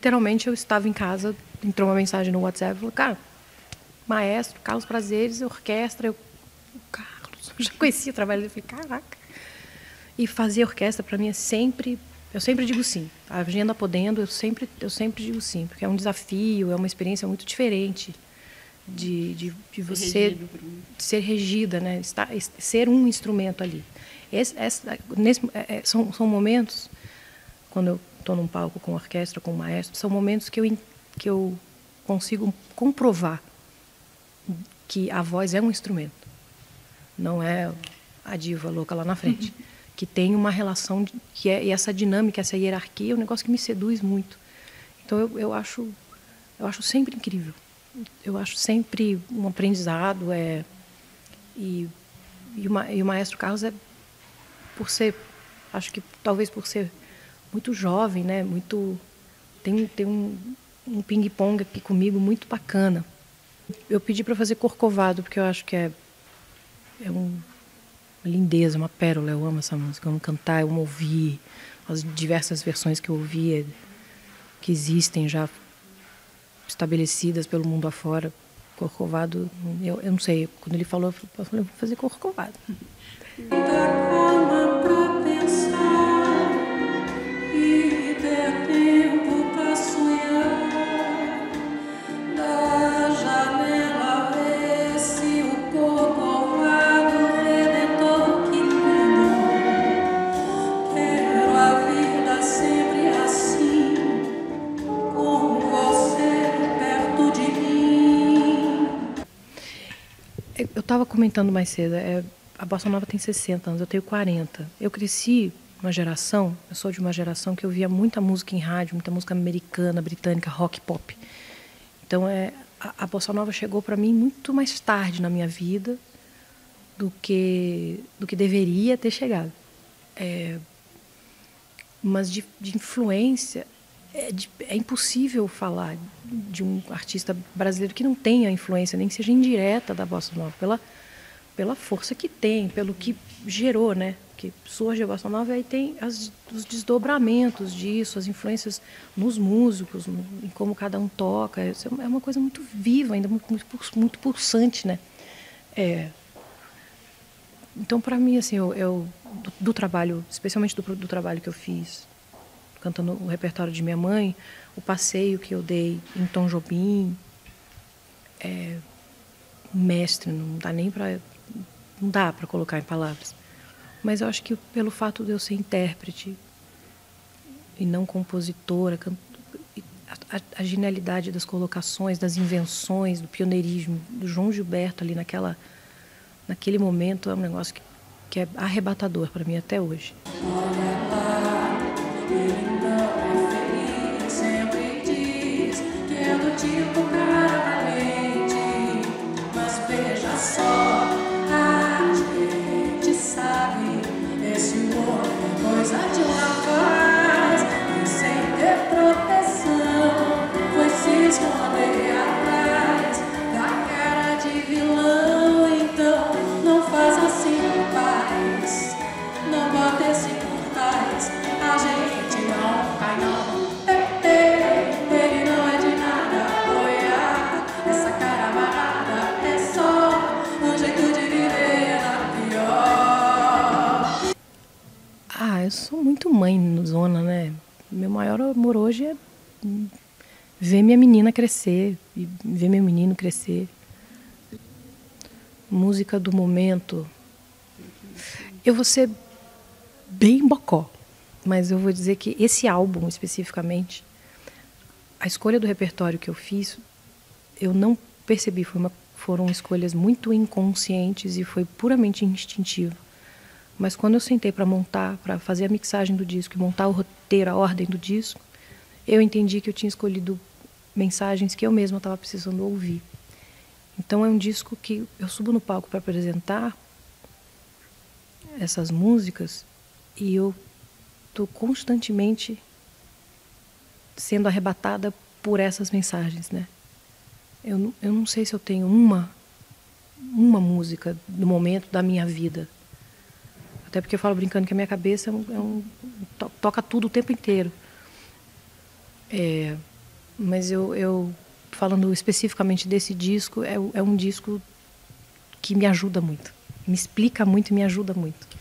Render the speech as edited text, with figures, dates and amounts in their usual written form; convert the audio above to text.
literalmente eu estava em casa, entrou uma mensagem no WhatsApp, falou, cara, maestro, Carlos Prazeres, orquestra, Carlos, eu já conhecia o trabalho dele, eu falei, caraca. E fazer orquestra para mim é sempre, eu sempre digo sim. A agenda podendo, eu sempre digo sim, porque é um desafio, é uma experiência muito diferente de você ser regida, né? Ser um instrumento ali. São momentos, quando eu estou num palco com orquestra, com maestro, são momentos que eu consigo comprovar que a voz é um instrumento, não é a diva louca lá na frente, que tem uma relação, e essa dinâmica, essa hierarquia é um negócio que me seduz muito. Então eu acho sempre incrível. Eu acho sempre um aprendizado. E o maestro Carlos acho que talvez por ser muito jovem, né? Tem um ping-pong aqui comigo muito bacana. Eu pedi para fazer Corcovado, porque eu acho que é uma lindeza, uma pérola. Eu amo essa música. Eu amo cantar, eu amo ouvir as diversas versões que eu ouvi, que existem já estabelecidas pelo mundo afora. Corcovado, eu não sei. Quando ele falou, eu falei, vou fazer Corcovado. Calma pra pensar e ter tempo pra sonhar. Da janela vê-se o Corcovado redentor que lindo. Quero a vida sempre assim, com você perto de mim. Eu estava comentando mais cedo, a Bossa Nova tem 60 anos, eu tenho 40. Eu cresci uma geração, eu sou de uma geração que eu via muita música em rádio, muita música americana, britânica, rock, pop. Então a Bossa Nova chegou para mim muito mais tarde na minha vida do que deveria ter chegado. Mas de influência, é impossível falar de um artista brasileiro que não tenha influência, nem que seja indireta da Bossa Nova, pela força que tem, pelo que gerou, né? Que surge a Bossa Nova e aí tem os desdobramentos disso, as influências nos músicos, em como cada um toca. Isso é uma coisa muito viva, ainda muito pulsante, né? Então, para mim, assim, do trabalho, especialmente do trabalho que eu fiz, cantando o repertório de minha mãe, o passeio que eu dei em Tom Jobim, mestre, não dá para colocar em palavras. Mas eu acho que pelo fato de eu ser intérprete e não compositora, a genialidade das colocações, das invenções, do pioneirismo do João Gilberto ali naquele momento é um negócio que é arrebatador para mim até hoje. Olha lá, ele não é feliz, sempre diz que é do tipo cara valente, mas veja só, a gente sabe, esse humor é coisa de um rapaz que sem ter proteção foi se esconder atrás da cara de vilão. Então não faz assim, rapaz, não bota esse cartaz, a gente não cai não. Ele não é de nada apoiar essa cara amarrada, é só um jeito de viver na pior. Eu sou muito mãe zona, né? Meu maior amor hoje é ver minha menina crescer e ver meu menino crescer. Música do momento. Eu vou ser bem bocó, mas eu vou dizer que esse álbum especificamente, a escolha do repertório que eu fiz, eu não percebi, foram escolhas muito inconscientes e foi puramente instintivo. Mas quando eu sentei para montar, para fazer a mixagem do disco, montar o roteiro, a ordem do disco, eu entendi que eu tinha escolhido mensagens que eu mesma estava precisando ouvir. Então é um disco que eu subo no palco para apresentar essas músicas e eu estou constantemente sendo arrebatada por essas mensagens, né? Eu não sei se eu tenho uma música do momento da minha vida. Até porque eu falo brincando que a minha cabeça toca tudo o tempo inteiro. Mas eu falando especificamente desse disco, é um disco que me ajuda muito. Me explica muito e me ajuda muito.